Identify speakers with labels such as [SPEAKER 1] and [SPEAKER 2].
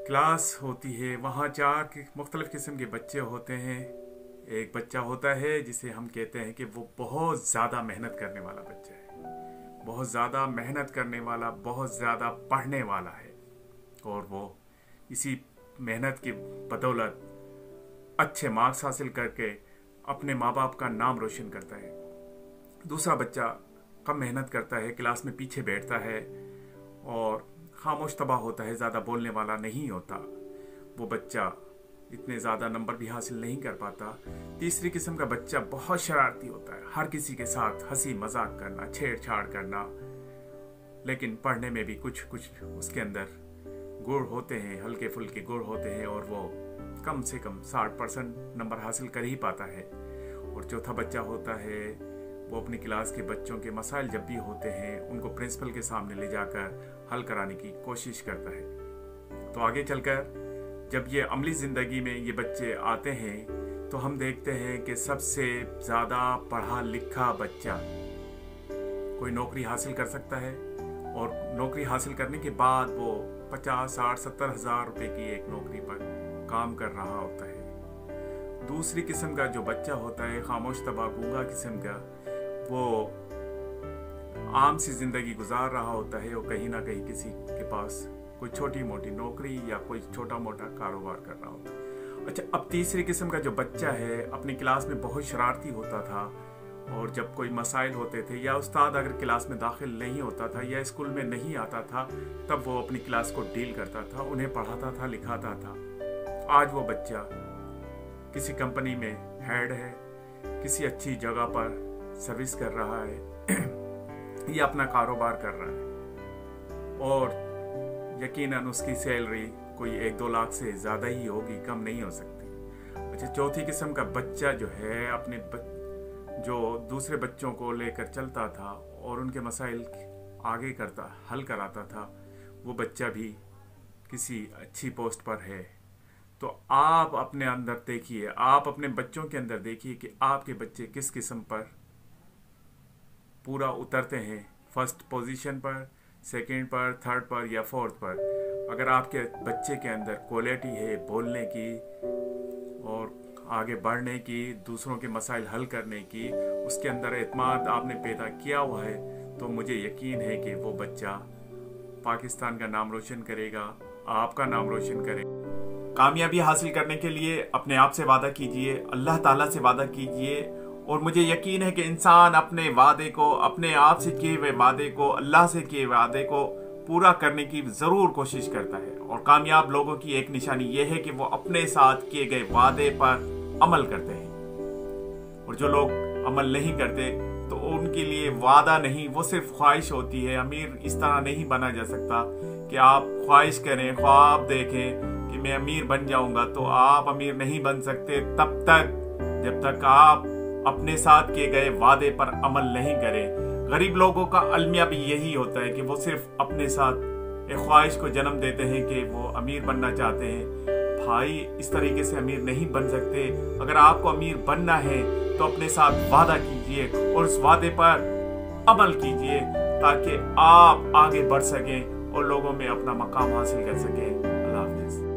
[SPEAKER 1] Class होती है, वहाँ चार मुख्तलिफ़ किस्म के बच्चे होते हैं। एक बच्चा होता है जिसे हम कहते हैं कि वो बहुत ज़्यादा मेहनत करने वाला बच्चा है, बहुत ज़्यादा मेहनत करने वाला, बहुत ज़्यादा पढ़ने वाला है, और वो इसी मेहनत की बदौलत अच्छे मार्क्स हासिल करके अपने माँ बाप का नाम रोशन करता है। दूसरा बच्चा कम मेहनत करता है, क्लास में पीछे बैठता है और खामोश तबाह होता है, ज़्यादा बोलने वाला नहीं होता। वो बच्चा इतने ज़्यादा नंबर भी हासिल नहीं कर पाता। तीसरी किस्म का बच्चा बहुत शरारती होता है, हर किसी के साथ हंसी मजाक करना, छेड़छाड़ करना, लेकिन पढ़ने में भी कुछ कुछ उसके अंदर गुण होते हैं, हल्के फुल्के गुण होते हैं, और वो कम से कम 60% नंबर हासिल कर ही पाता है। और चौथा बच्चा होता है, वो अपनी क्लास के बच्चों के मसाइल जब भी होते हैं उनको प्रिंसिपल के सामने ले जाकर हल कराने की कोशिश करता है। तो आगे चलकर जब ये अमली ज़िंदगी में ये बच्चे आते हैं तो हम देखते हैं कि सबसे ज़्यादा पढ़ा लिखा बच्चा कोई नौकरी हासिल कर सकता है, और नौकरी हासिल करने के बाद वो 50, 60, 70 हज़ार रुपये की एक नौकरी पर काम कर रहा होता है। दूसरी किस्म का जो बच्चा होता है, खामोश तबाह गूंगा किस्म का, वो आम सी जिंदगी गुजार रहा होता है, और कहीं ना कहीं किसी के पास कोई छोटी मोटी नौकरी या कोई छोटा मोटा कारोबार कर रहा होता है। अच्छा, अब तीसरी किस्म का जो बच्चा है, अपनी क्लास में बहुत शरारती होता था, और जब कोई मसाइल होते थे या उस्ताद अगर क्लास में दाखिल नहीं होता था या स्कूल में नहीं आता था, तब वो अपनी क्लास को डील करता था, उन्हें पढ़ाता था, लिखाता था। आज वो बच्चा किसी कंपनी में हेड है, किसी अच्छी जगह पर सर्विस कर रहा है या अपना कारोबार कर रहा है, और यकीनन उसकी सैलरी कोई 1-2 लाख से ज़्यादा ही होगी, कम नहीं हो सकती। अच्छा, चौथी किस्म का बच्चा जो है, अपने जो दूसरे बच्चों को लेकर चलता था और उनके मसाइल आगे करता, हल कराता था, वो बच्चा भी किसी अच्छी पोस्ट पर है। तो आप अपने अंदर देखिए, आप अपने बच्चों के अंदर देखिए कि आपके बच्चे किस किस्म पर पूरा उतरते हैं, फर्स्ट पोजीशन पर, सेकंड पर, थर्ड पर या फोर्थ पर। अगर आपके बच्चे के अंदर क्वालिटी है बोलने की और आगे बढ़ने की, दूसरों के मसाइल हल करने की, उसके अंदर एतमाद आपने पैदा किया हुआ है, तो मुझे यकीन है कि वो बच्चा पाकिस्तान का नाम रोशन करेगा, आपका नाम रोशन करेगा। कामयाबी हासिल करने के लिए अपने आप से वादा कीजिए, अल्लाह ताला से वादा कीजिए, और मुझे यकीन है कि इंसान अपने वादे को, अपने आप से किए हुए वादे को, अल्लाह से किए वादे को पूरा करने की ज़रूर कोशिश करता है। और कामयाब लोगों की एक निशानी यह है कि वो अपने साथ किए गए वादे पर अमल करते हैं। और जो लोग अमल नहीं करते तो उनके लिए वादा नहीं, वो सिर्फ ख्वाहिश होती है। अमीर इस तरह नहीं बना जा सकता कि आप ख्वाहिश करें, ख्वाब देखें कि मैं अमीर बन जाऊंगा, तो आप अमीर नहीं बन सकते तब तक जब तक आप अपने साथ किए गए वादे पर अमल नहीं करें। गरीब लोगों का अलमिया भी यही होता है कि वो सिर्फ अपने साथ एक ख्वाहिश को जन्म देते हैं कि वो अमीर बनना चाहते हैं। भाई, इस तरीके से अमीर नहीं बन सकते। अगर आपको अमीर बनना है तो अपने साथ वादा कीजिए और उस वादे पर अमल कीजिए, ताकि आप आगे बढ़ सकें और लोगों में अपना मकाम हासिल कर सकें। अल्लाह हाफिज़।